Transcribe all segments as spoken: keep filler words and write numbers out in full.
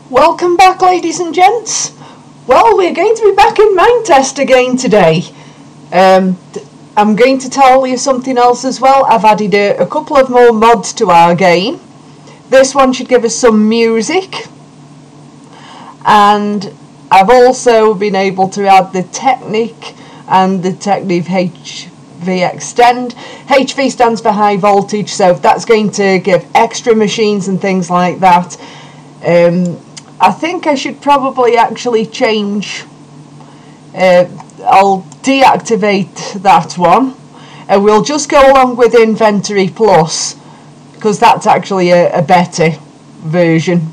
Welcome back, ladies and gents. Well, we're going to be back in Minetest again today. Um, I'm going to tell you something else as well. I've added a, a couple of more mods to our game. This one should give us some music. And I've also been able to add the Technic and the Technic H V Extend. H V stands for high voltage, so that's going to give extra machines and things like that. Um, I think I should probably actually change. Uh, I'll deactivate that one, and we'll just go along with Inventory Plus because that's actually a, a better version.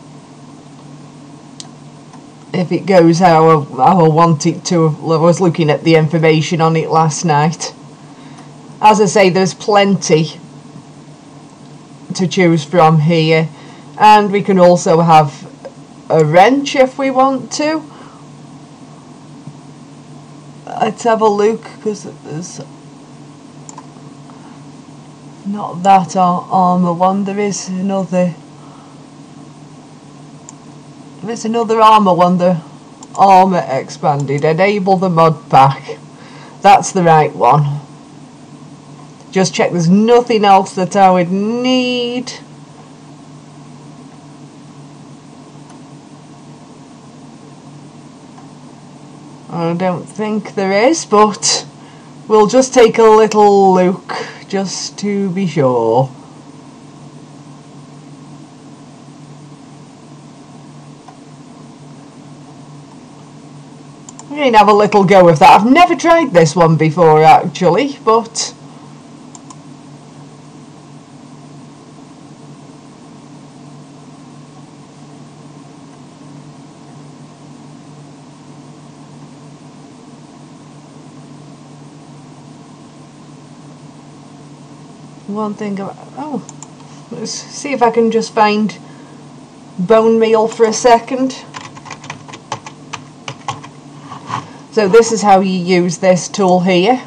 If it goes how I, how I want it to. I was looking at the information on it last night. As I say, there's plenty to choose from here, and we can also have a wrench if we want to. Let's have a look, because there's not that armour one. There is another. There's another armour one. The armour expanded. Enable the mod pack. That's the right one. Just check there's nothing else that I would need. I don't think there is, but we'll just take a little look just to be sure. We're going to have a little go of that. I've never tried this one before actually, but one thing about, oh, let's see if I can just find bone meal for a second. So this is how you use this tool here.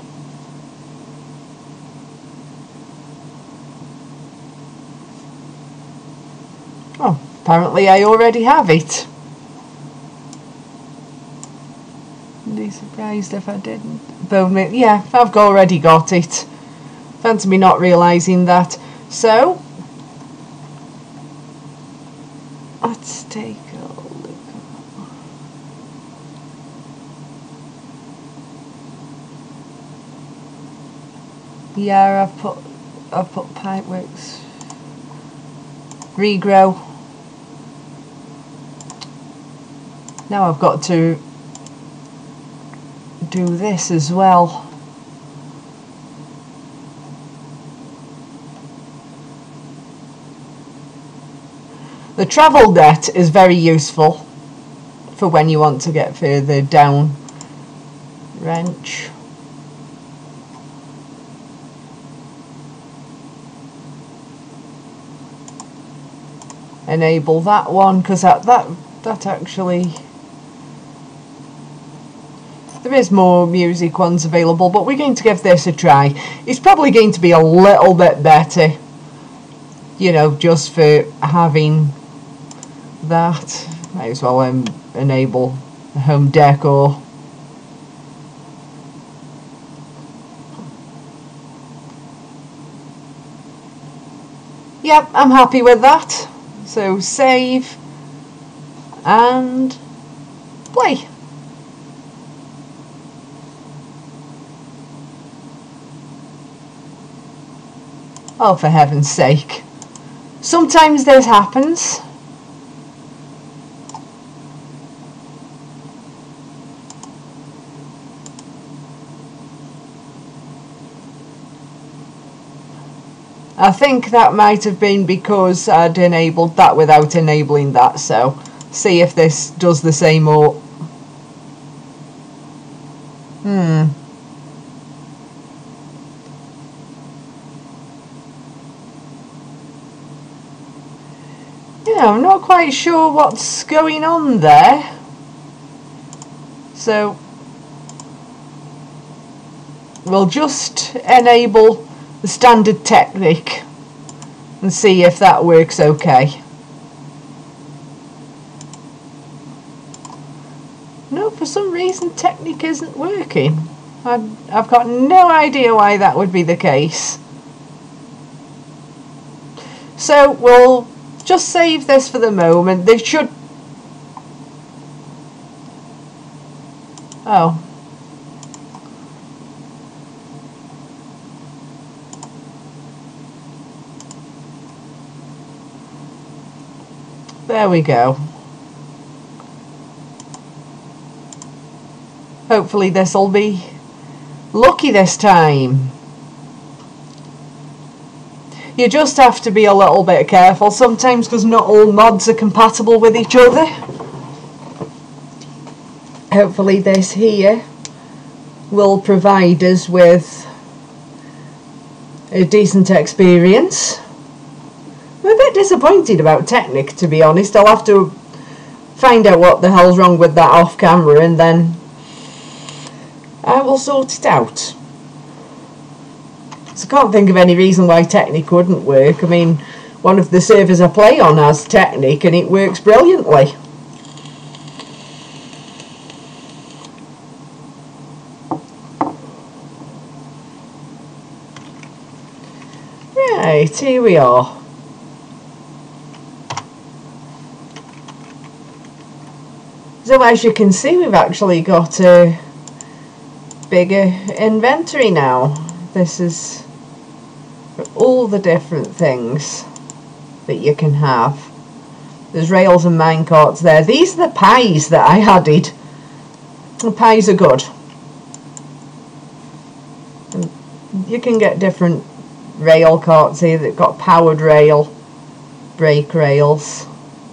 Oh, apparently I already have it. I'd be surprised if I didn't. Bone meal, yeah, I've already got it. Fancy me not realising that. So, let's take a look. Yeah, I've put I've put Pipeworks regrow. Now I've got to do this as well. The travel net is very useful for when you want to get further down. Wrench. Enable that one, because that, that, that actually... There is more music ones available, but we're going to give this a try. It's probably going to be a little bit better, you know, just for having that. Might as well um, enable the home decor. Yep, I'm happy with that. So save and play. Oh, for heaven's sake. Sometimes this happens. I think that might have been because I'd enabled that without enabling that, so see if this does the same or... Hmm. Yeah, I'm not quite sure what's going on there. So we'll just enable the standard Technic and see if that works okay. No, for some reason Technic isn't working. I, I've got no idea why that would be the case. So we'll just save this for the moment. They should... Oh. There we go. Hopefully this'll be lucky this time. You just have to be a little bit careful sometimes because not all mods are compatible with each other. Hopefully this here will provide us with a decent experience. I'm a bit disappointed about Technic, to be honest. I'll have to find out what the hell's wrong with that off camera and then I will sort it out. So I can't think of any reason why Technic wouldn't work. I mean, one of the servers I play on has Technic and it works brilliantly. Right, here we are. So as you can see, we've actually got a bigger inventory now. This is all the different things that you can have. There's rails and minecarts there. These are the pies that I added. The pies are good. And you can get different rail carts here that got powered rail, brake rails.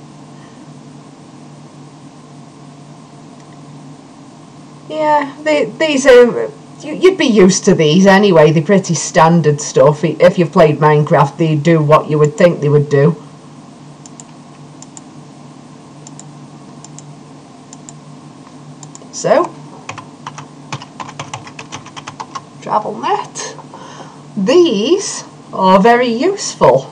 Yeah, they, these are, you, you'd be used to these anyway. They're pretty standard stuff. If you've played Minecraft, they do what you would think they would do. So, travel net. These are very useful.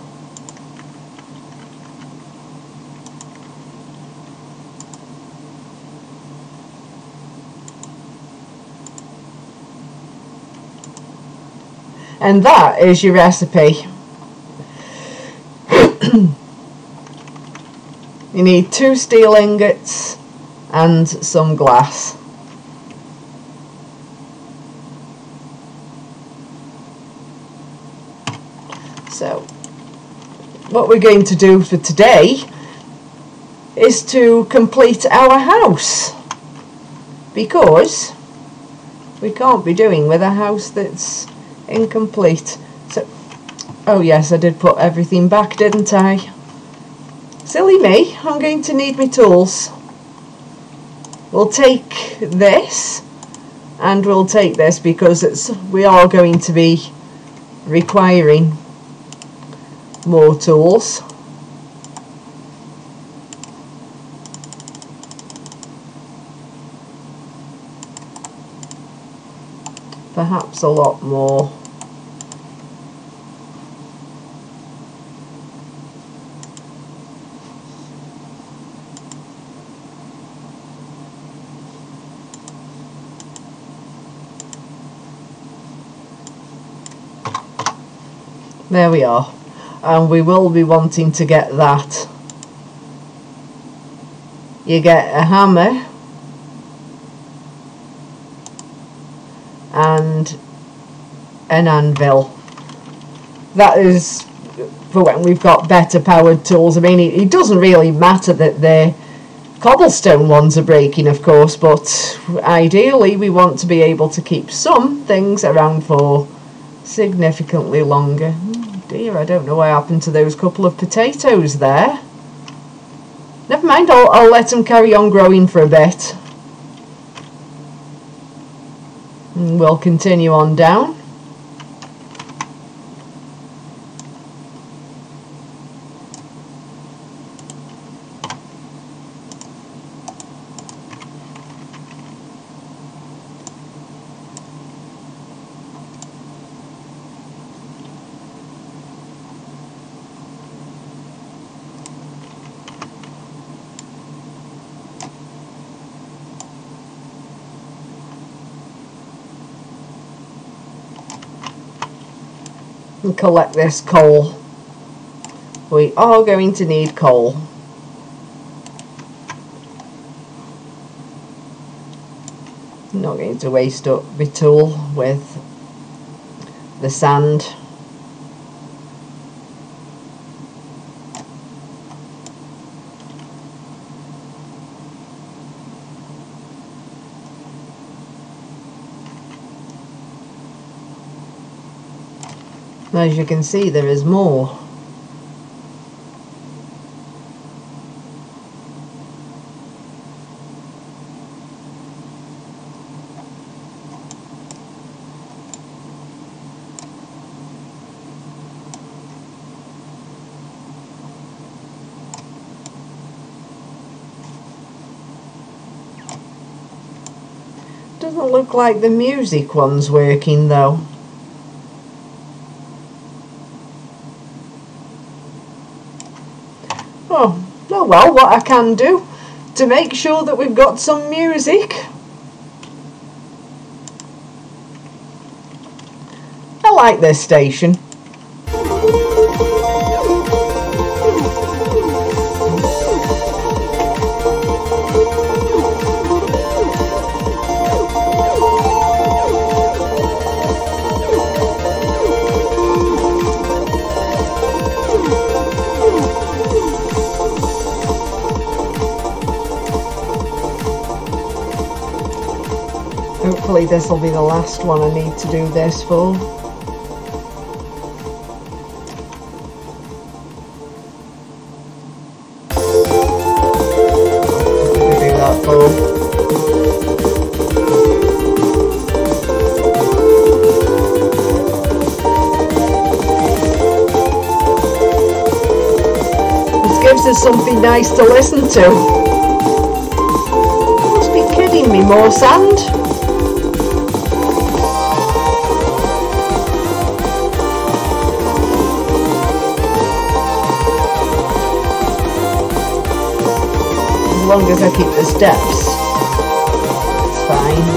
And that is your recipe. You need two steel ingots and some glass. So, what we're going to do for today is to complete our house, because we can't be doing with a house that's incomplete. So, oh yes, I did put everything back, didn't I? Silly me, I'm going to need my tools. We'll take this and we'll take this because it's we are going to be requiring more tools. Perhaps a lot more. There we are. And we will be wanting to get that. You get a hammer and an anvil. That is for when we've got better powered tools. I mean, it, it doesn't really matter that the cobblestone ones are breaking, of course, but ideally we want to be able to keep some things around for significantly longer. Oh dear, I don't know what happened to those couple of potatoes there. Never mind, I'll, I'll let them carry on growing for a bit. And we'll continue on down. and collect this coal. We are going to need coal. I'm not going to waste up my tool with the sand. As you can see, there is more. Doesn't look like the music one's working though. Oh, oh well, what I can do to make sure that we've got some music. I like this station. Hopefully this will be the last one I need to do this for. What do that for? This gives us something nice to listen to. You must be kidding me, more sand? As long as I keep the steps, it's fine.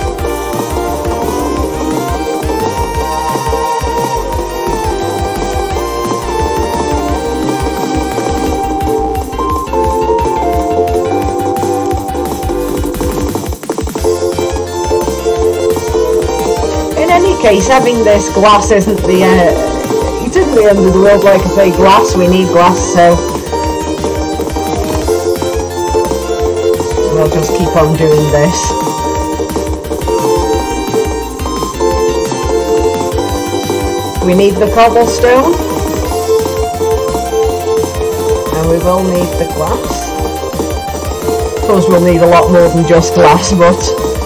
In any case, having this glass isn't the uh, it isn't the end of the world. Like I say, glass, we need glass, so we'll just keep on doing this. We need the cobblestone, and we will need the glass. Of course we'll need a lot more than just glass, but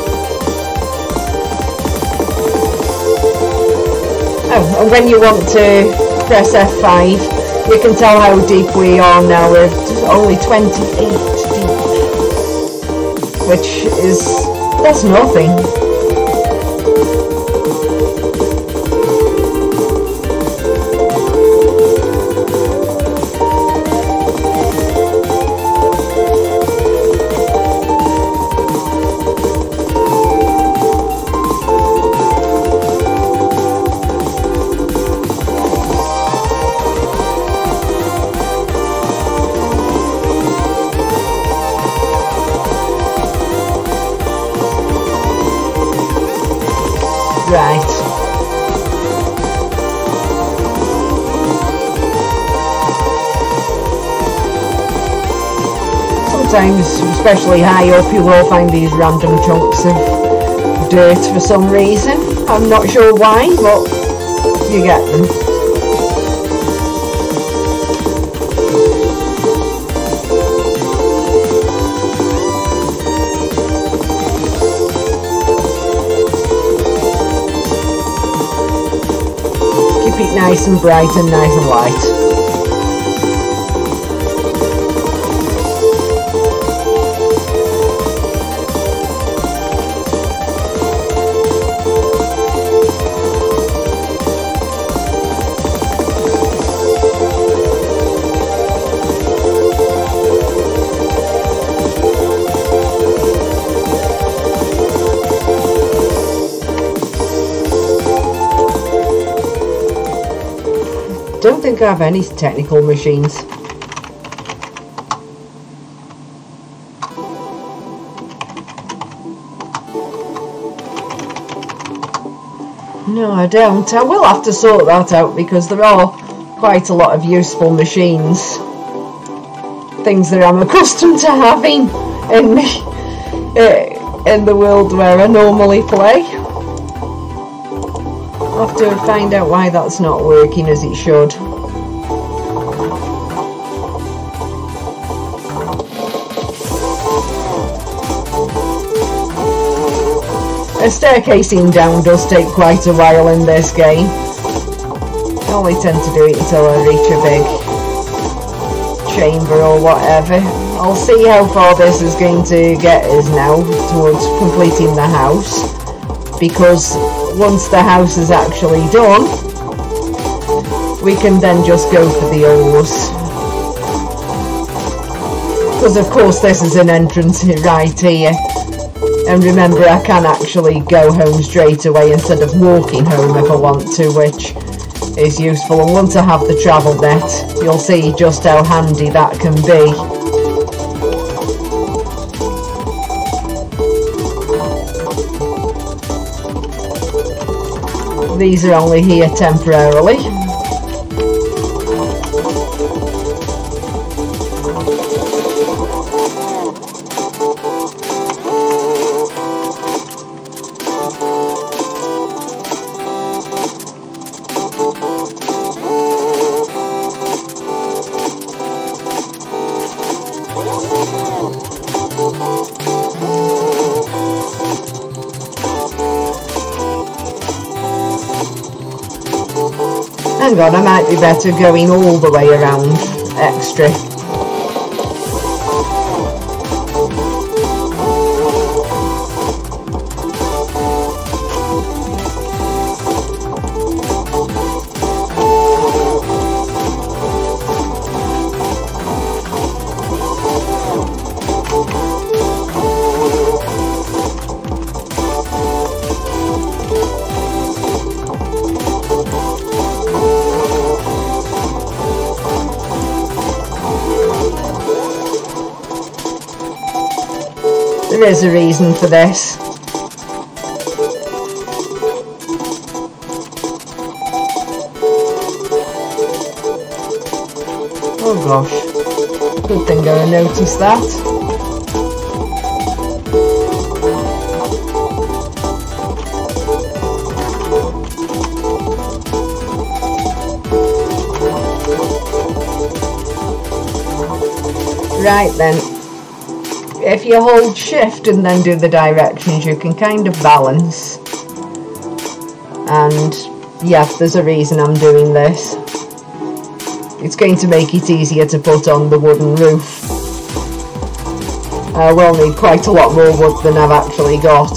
oh, and when you want to press F five, you can tell how deep we are now. We're only twenty-eight deep, which is, that's nothing. Right. Sometimes, especially high up, you will find these random chunks of dirt for some reason. I'm not sure why, but you get them. Nice and bright and nice and light. don't think I have any technical machines. No, I don't. I will have to sort that out because there are quite a lot of useful machines. Things that I'm accustomed to having in the, in the world where I normally play. I'll have to find out why that's not working as it should. Staircasing down does take quite a while in this game. I only tend to do it until I reach a big chamber or whatever. I'll see how far this is going to get us now towards completing the house, because once the house is actually done, we can then just go for the ores. Because of course this is an entrance right here. And remember, I can actually go home straight away instead of walking home if I want to, which is useful. And once I have the travel net, you'll see just how handy that can be. These are only here temporarily. Hang on, I might be better going all the way around extra. There is a reason for this. Oh gosh, good thing I noticed that. Right then. If you hold shift and then do the directions, you can kind of balance. And yeah, there's a reason I'm doing this. It's going to make it easier to put on the wooden roof. I will need quite a lot more wood than I've actually got.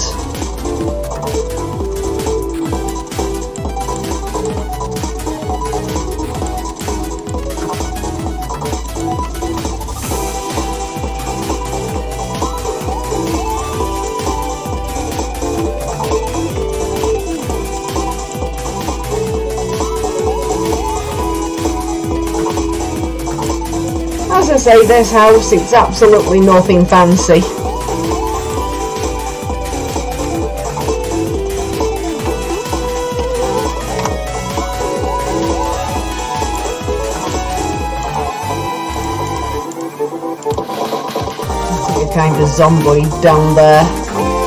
As I say, this house, it's absolutely nothing fancy. It's like a kind of zombie down there.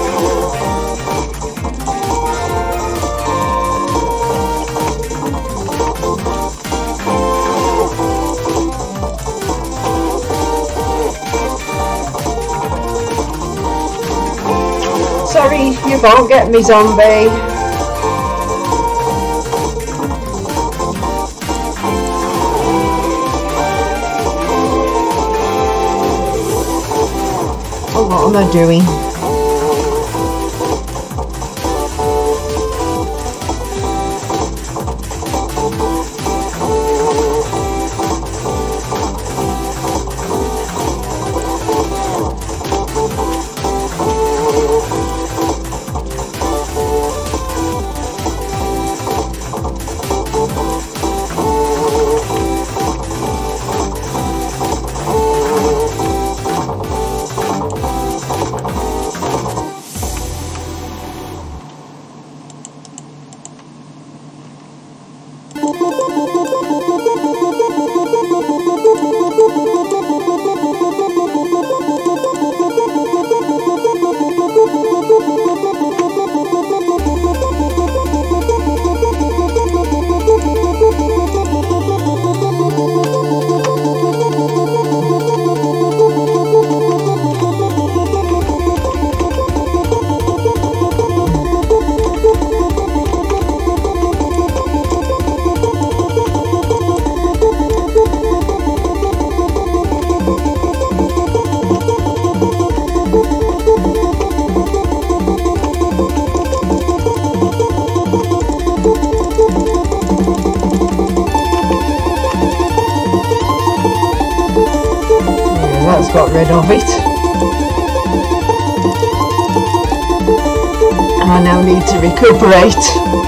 Sorry, you can't get me, zombie. Oh, what am I doing? almost got rid of it. I now need to recuperate.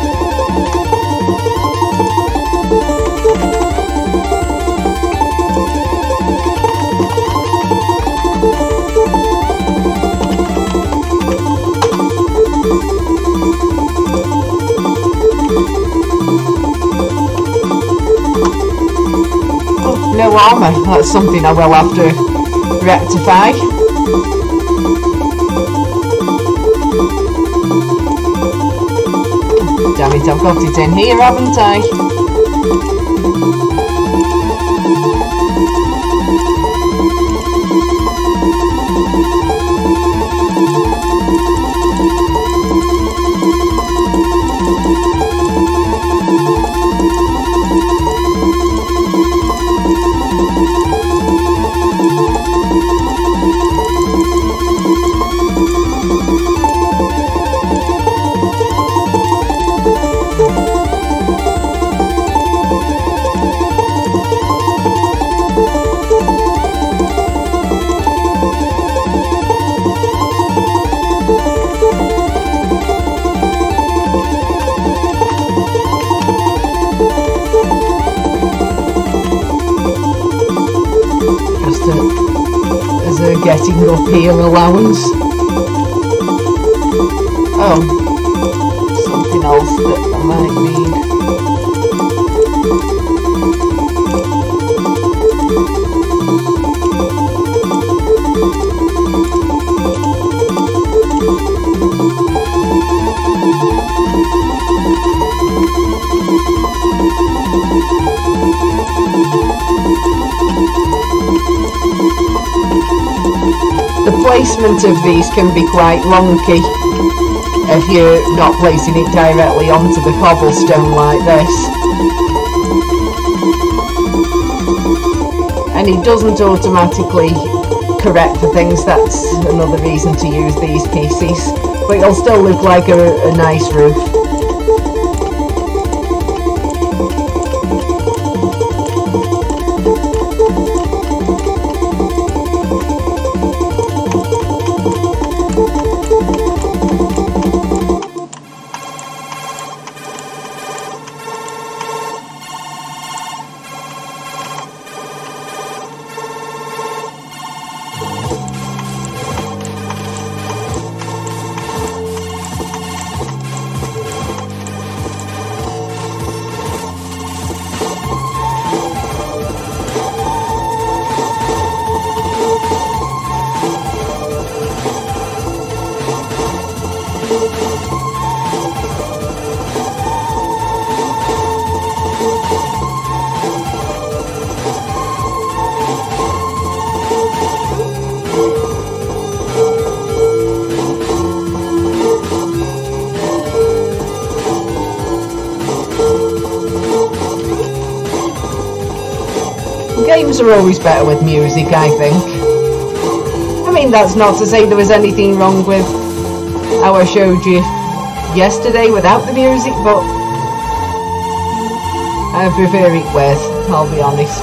Oh, no armour. That's something I will have to rectify. Damn it, I've got it in here, haven't I? As a getting up here allowance. Oh, something else that I might need. The placement of these can be quite wonky if you're not placing it directly onto the cobblestone like this. And it doesn't automatically correct for things, that's another reason to use these pieces. But it'll still look like a, a nice roof. Games are always better with music, I think. I mean, that's not to say there was anything wrong with how I showed you yesterday without the music, but I prefer it with, I'll be honest.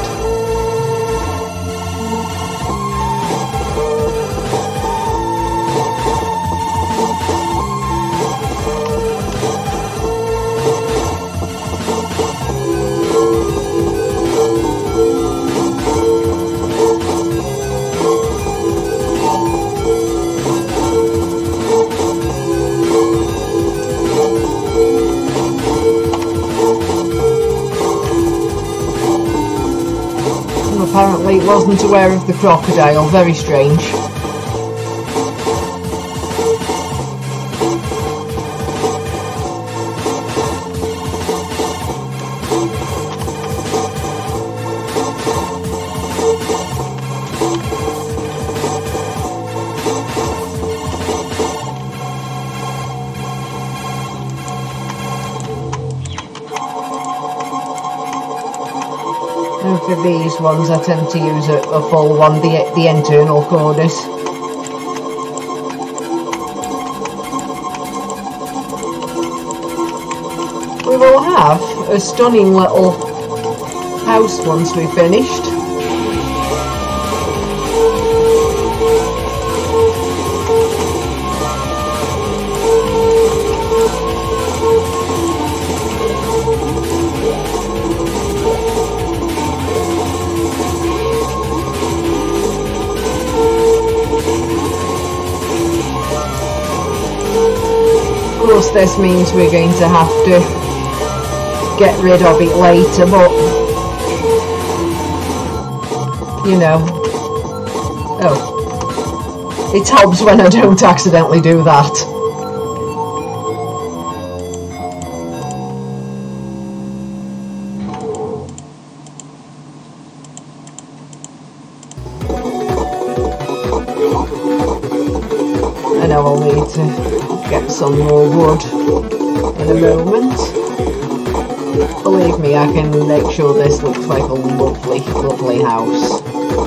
Apparently wasn't aware of the crocodile, very strange. And for these ones I tend to use a, a full one, the, the internal cornice. We will have a stunning little house once we've finished. Of course, this means we're going to have to get rid of it later, but you know. Oh. It helps when I don't accidentally do that. I know I'll need to get some more wood in a moment. Believe me, I can make sure this looks like a lovely, lovely house.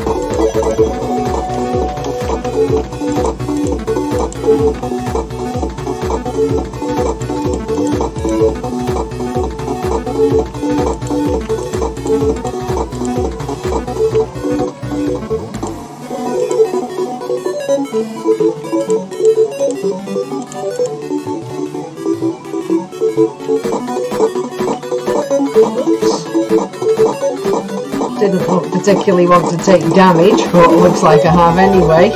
Didn't particularly want to take damage, but it looks like I have anyway.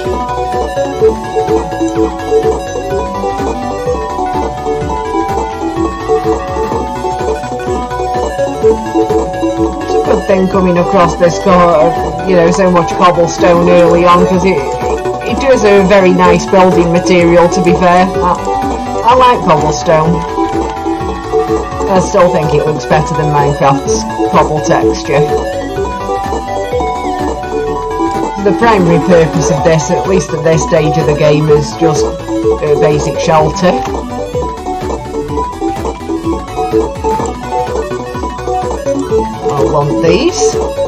It's a good thing coming across this, you know, so much cobblestone early on, because it it does a very nice building material, to be fair. I, I like cobblestone. I still think it looks better than Minecraft's cobble texture. The primary purpose of this, at least at this stage of the game, is just a basic shelter. I'll want these.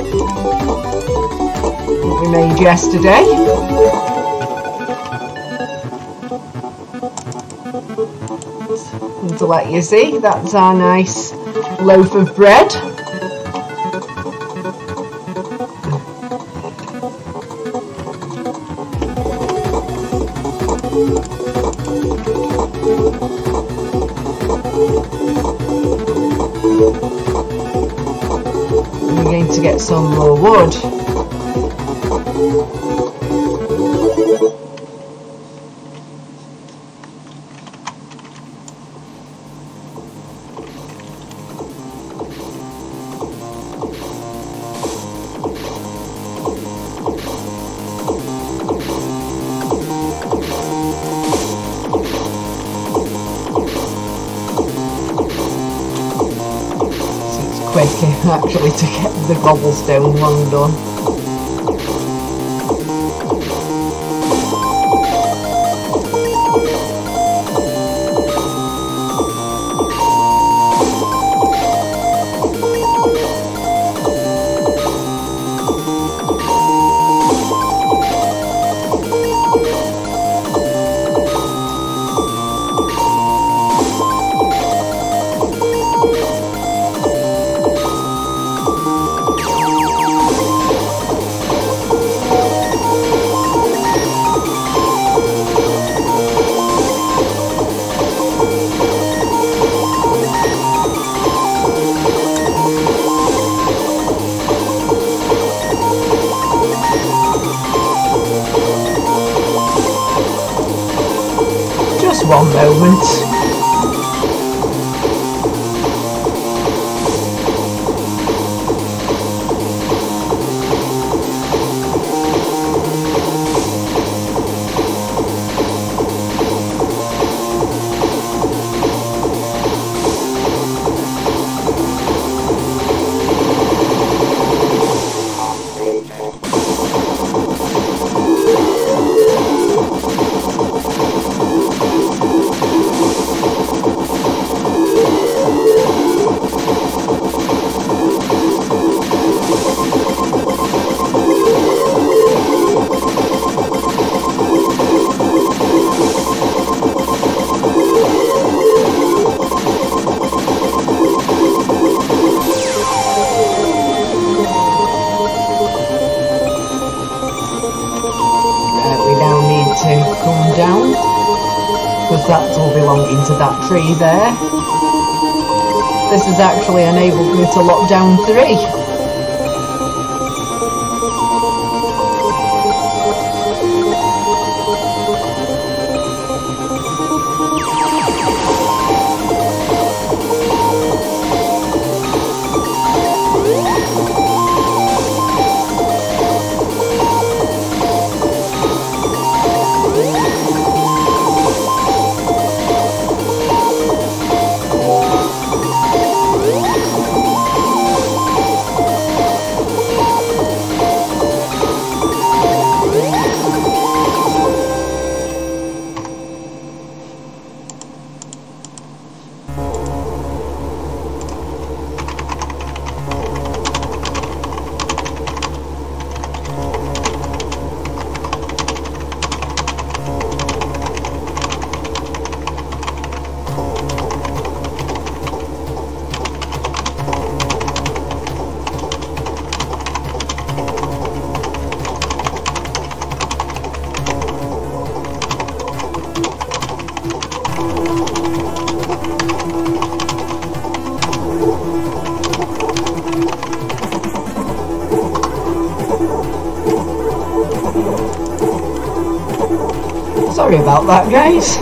That we made yesterday. And to let you see, that's our nice loaf of bread. We're going to get some more wood. Quicker actually to get the cobblestone one done. One moment. Down, because that's all belonging to that tree there. This has actually enabled me to lock down three. Sorry about that, guys.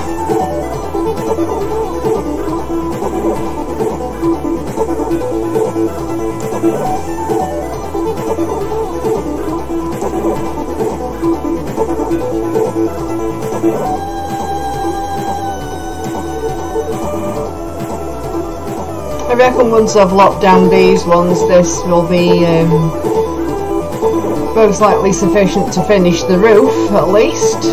I reckon once I've locked down these ones, this will be um, most likely sufficient to finish the roof, at least.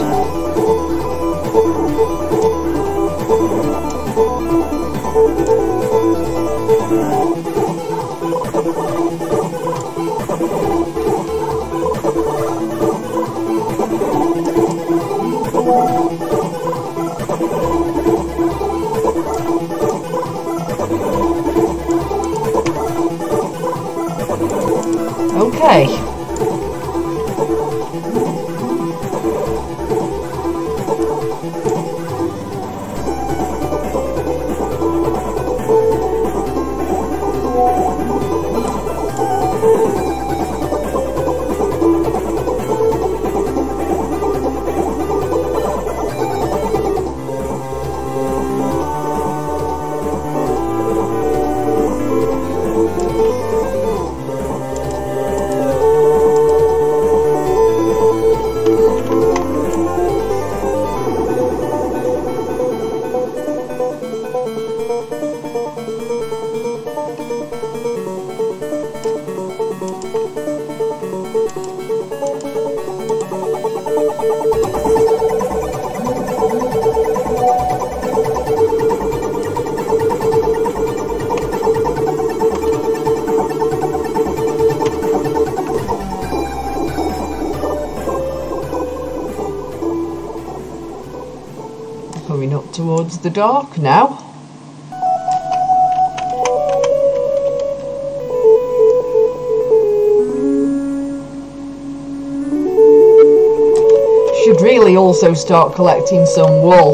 Okay. Coming up towards the dock now. Should really also start collecting some wool.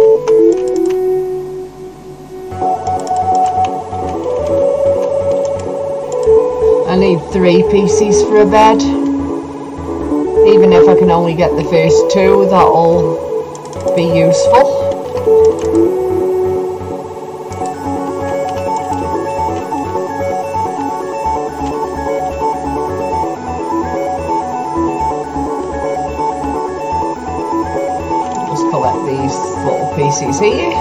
I need three pieces for a bed. Even if I can only get the first two, that'll be useful. Just collect these little pieces here.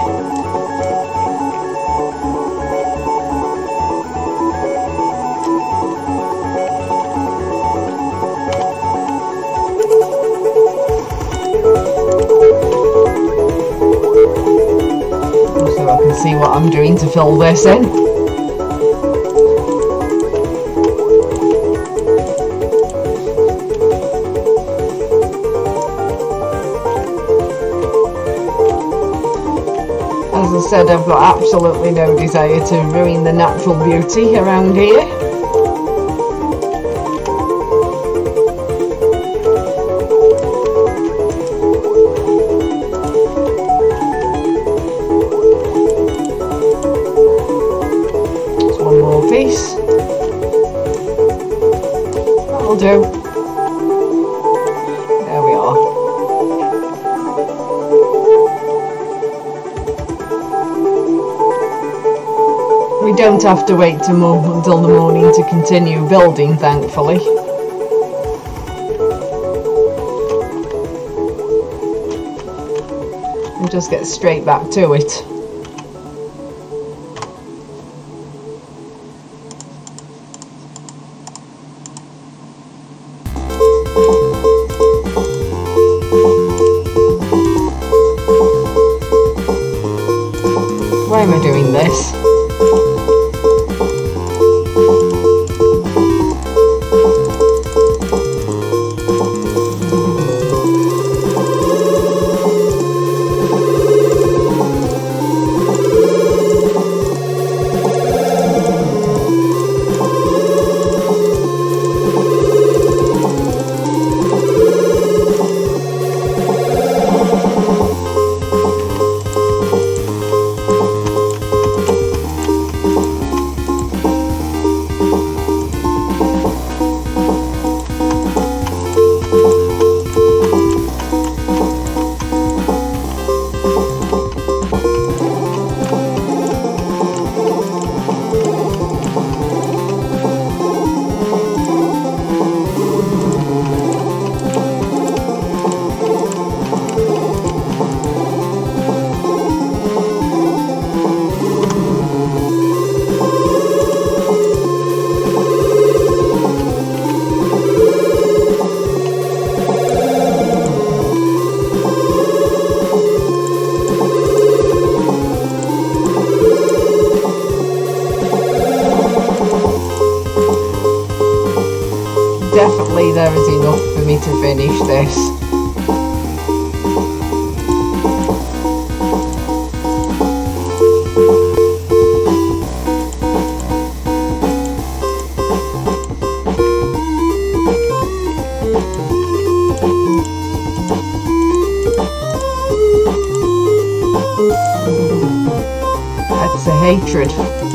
See what I'm doing to fill this in. As I said, I've got absolutely no desire to ruin the natural beauty around here. Piece. That'll do. There we are. We don't have to wait to mo until the morning to continue building, thankfully. We'll just get straight back to it. Why am I doing this? Hopefully there is enough for me to finish this. That's a hatred.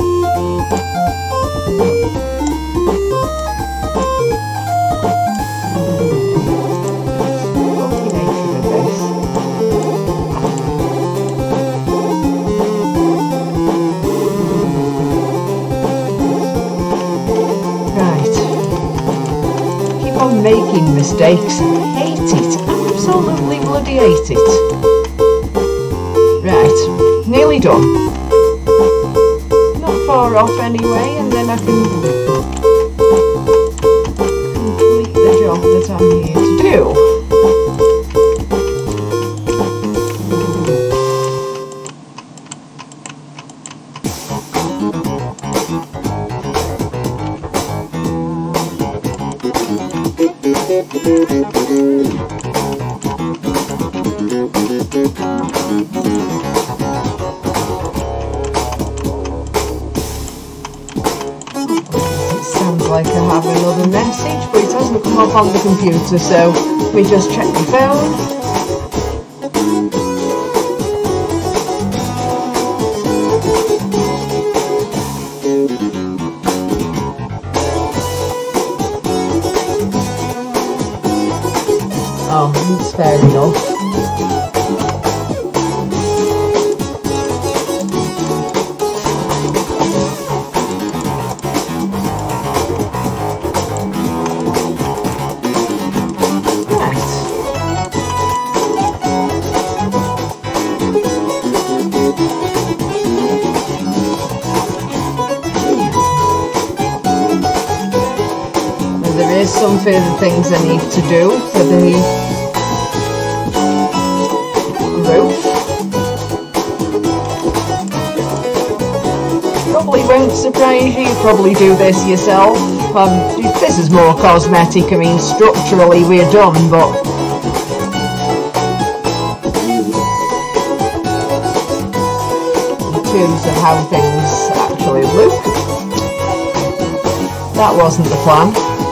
Making mistakes. Hate it. Absolutely bloody hate it. Right, nearly done. Not far off anyway, and then I can complete the job that I'm here to do. Sounds like I have another message, but it hasn't come up on the computer, so let me just check my phone. Oh, that's fair enough. There is some further things I need to do for the roof. Probably won't surprise you, you probably do this yourself. Um, this is more cosmetic, I mean structurally we're done, but in terms of how things actually look, that wasn't the plan.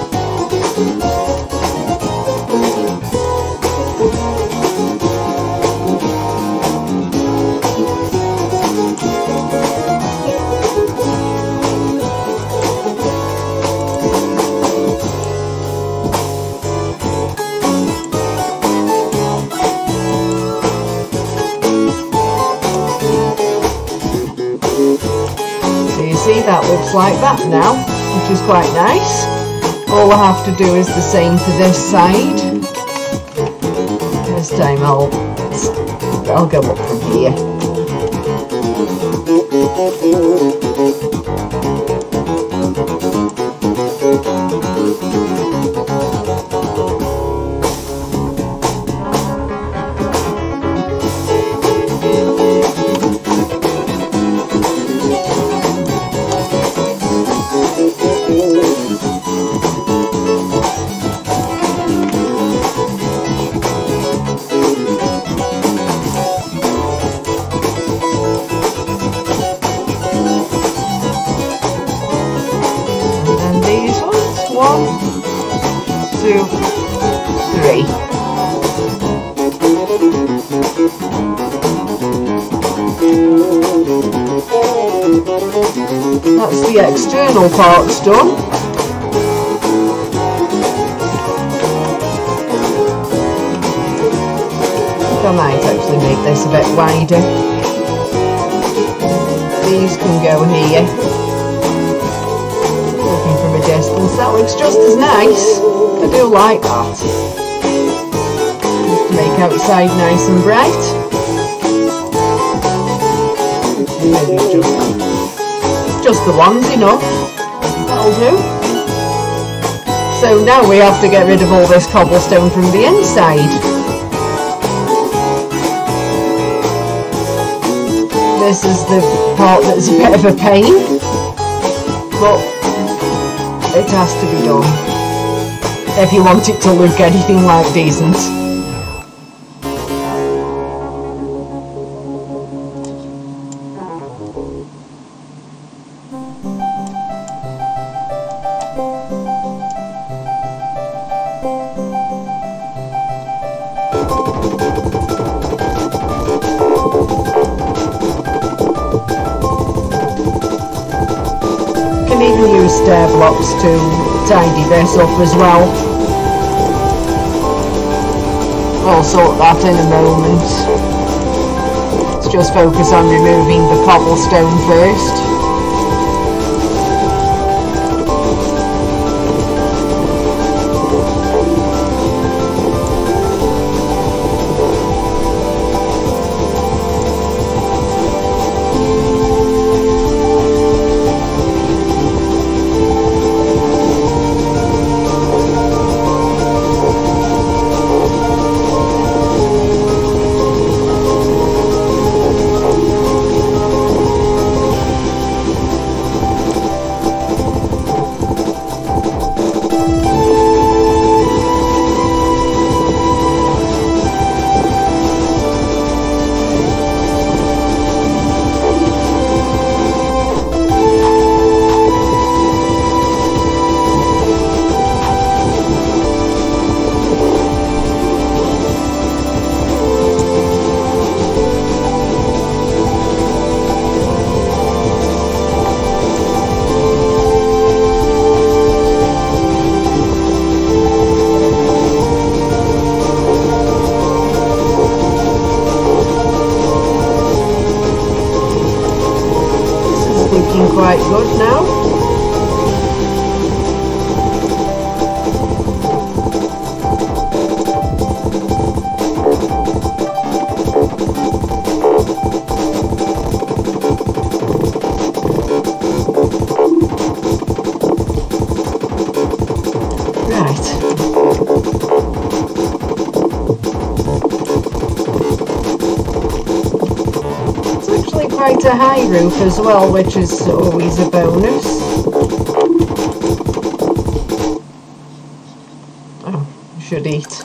See, that looks like that now, which is quite nice. All I have to do is the same to this side. This time I'll I'll go up from here. One, two, three. That's the external parts done. I might actually make this a bit wider. These can go here. Looking from a distance, that looks just as nice. I do like that. Just to make outside nice and bright. Maybe just, just the ones enough. That'll do. So now we have to get rid of all this cobblestone from the inside. This is the part that's a bit of a pain, but it has to be done. if you want it to look anything like decent. Even use stair blocks to tidy this up as well. I'll sort that in a moment. Let's just focus on removing the cobblestone first. Quite good now. Quite a high roof as well, which is always a bonus. Oh, I should eat.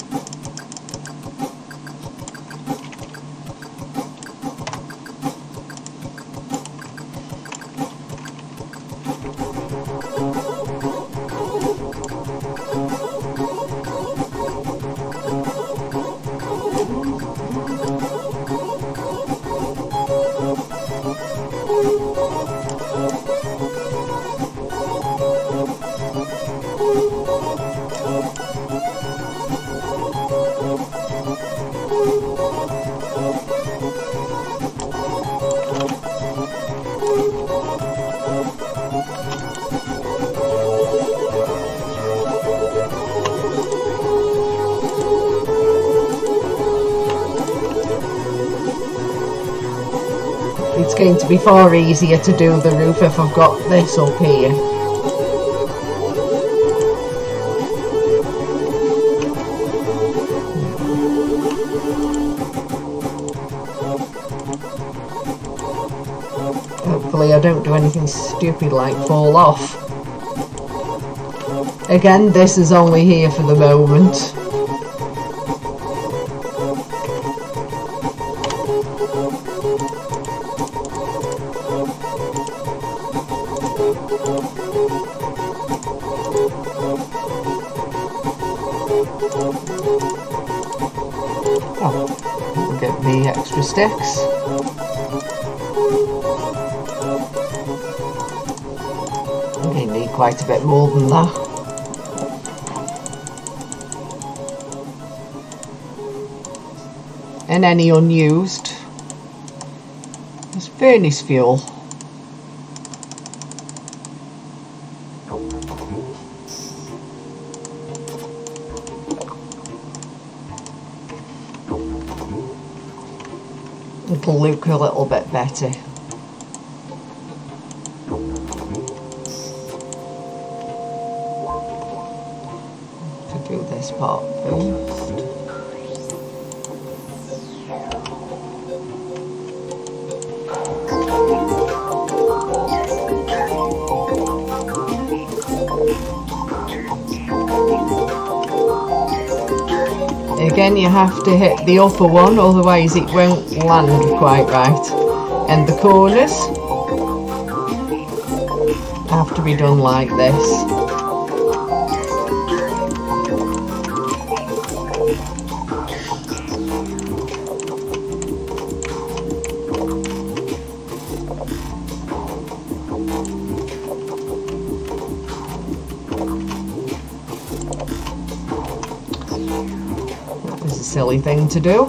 It's going to be far easier to do the roof if I've got this up here. Hopefully I don't do anything stupid like fall off. Again, this is only here for the moment. Oh, we'll get the extra sticks. We need quite a bit more than that. And any unused is furnace fuel. It'll look a little bit better. To do this part first. Again, you have to hit the upper one, otherwise it won't land quite right. And the corners have to be done like this. That was a silly thing to do.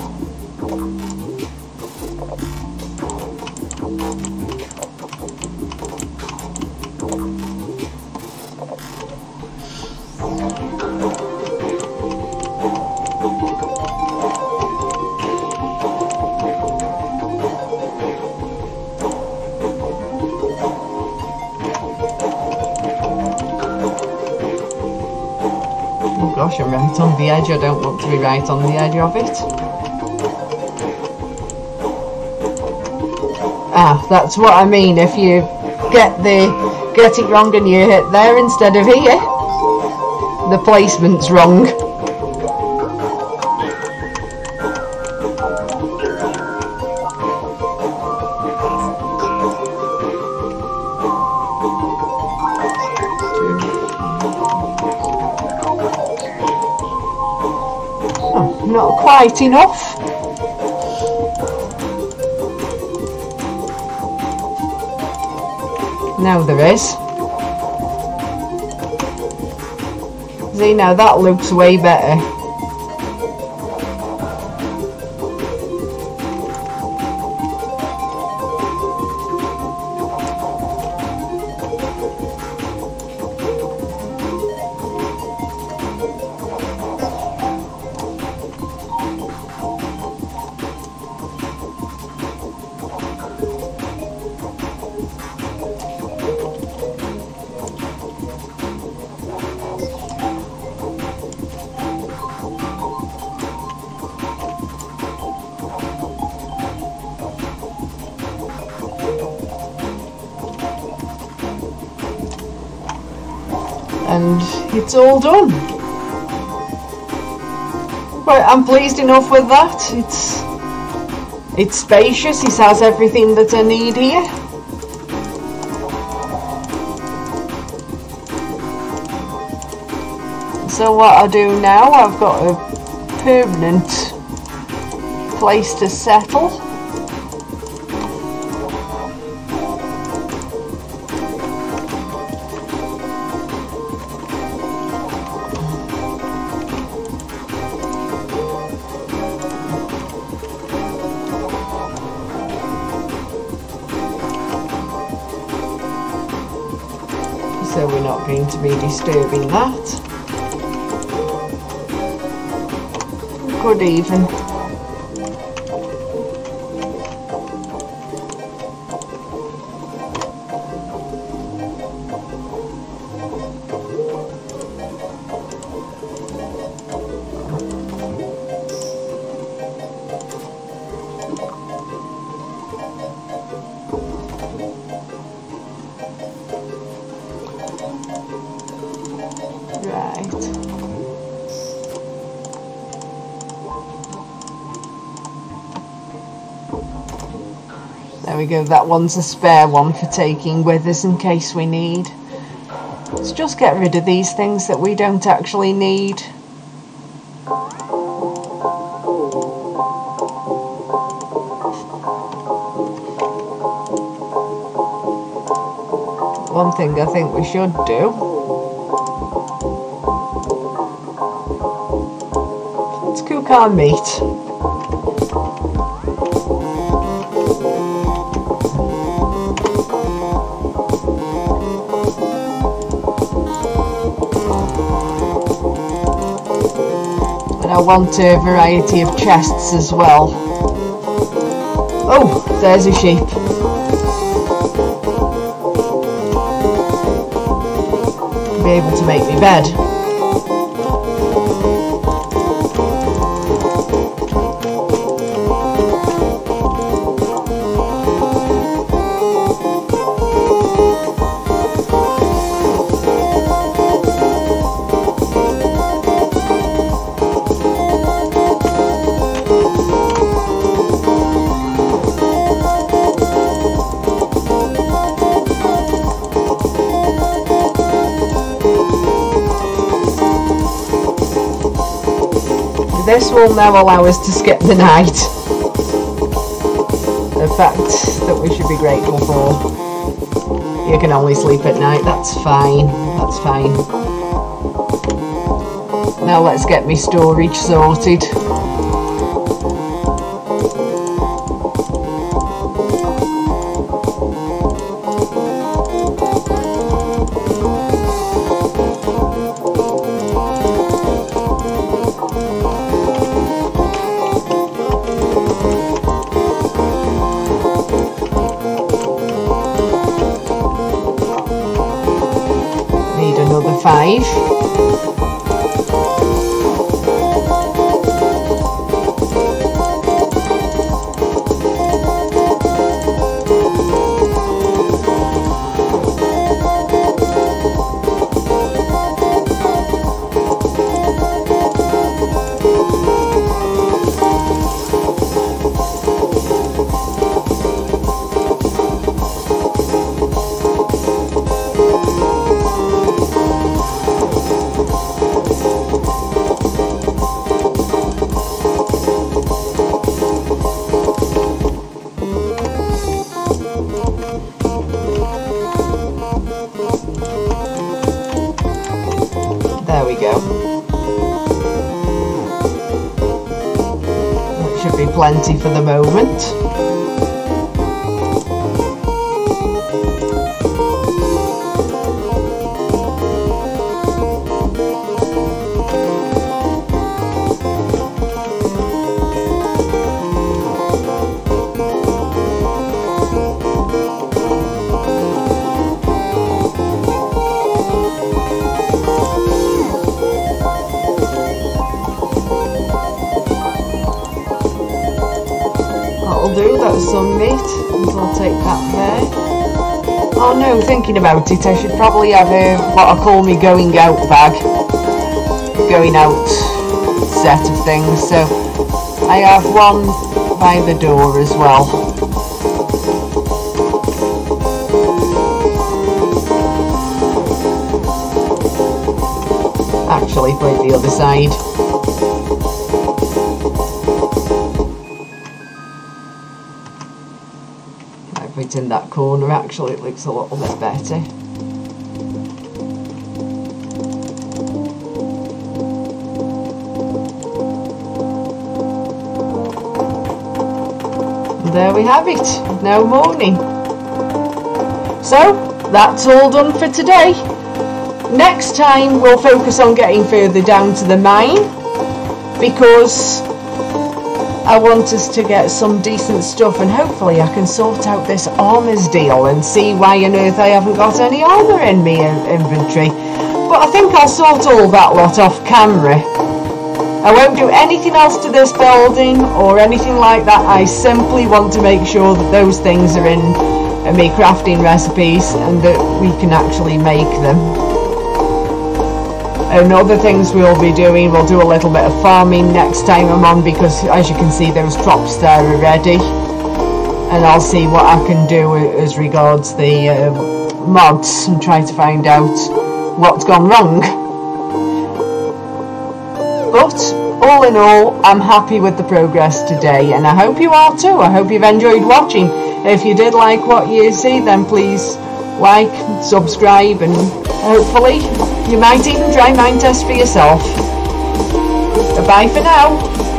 Oh gosh, I'm right on the edge. I don't want to be right on the edge of it. Ah, that's what I mean. If you get the get it wrong and you hit there instead of here, the placement's wrong. Oh, not quite enough. Now there is. See, now that looks way better. And it's all done. But I'm pleased enough with that. It's it's spacious. It has everything that I need here. So what I do now, I've got a permanent place to settle. So we're not going to be disturbing that. Good even. Right. There we go, that one's a spare one for taking with us in case we need. Let's just get rid of these things that we don't actually need. One thing I think we should do, let's cook our meat. And I want a variety of chests as well. Oh, there's a sheep. Be able to make me bed. this will now allow us to skip the night. A fact that we should be grateful for. You can only sleep at night, that's fine, that's fine. Now let's get me storage sorted. Need another five. There we go. That should be plenty for the moment. That'll do, that's some meat, and I'll take that there. Oh no, thinking about it, I should probably have a, what I call me going out bag. Going out set of things, so I have one by the door as well. Actually, play the other side. It's in that corner, actually it looks a little bit better. And there we have it, now morning. So that's all done for today. Next time we'll focus on getting further down to the mine, because I want us to get some decent stuff, and hopefully I can sort out this armours deal and see why on earth I haven't got any armour in my inventory. But I think I'll sort all that lot off camera. I won't do anything else to this building or anything like that. I simply want to make sure that those things are in my crafting recipes and that we can actually make them. And other things we'll be doing, we'll do a little bit of farming next time I'm on, because as you can see those crops there already, and I'll see what I can do as regards the uh, mods and try to find out what's gone wrong. But all in all, I'm happy with the progress today, and I hope you are too. I hope you've enjoyed watching. If you did like what you see, then please like, subscribe, and hopefully you might even try Minetest for yourself. Bye for now.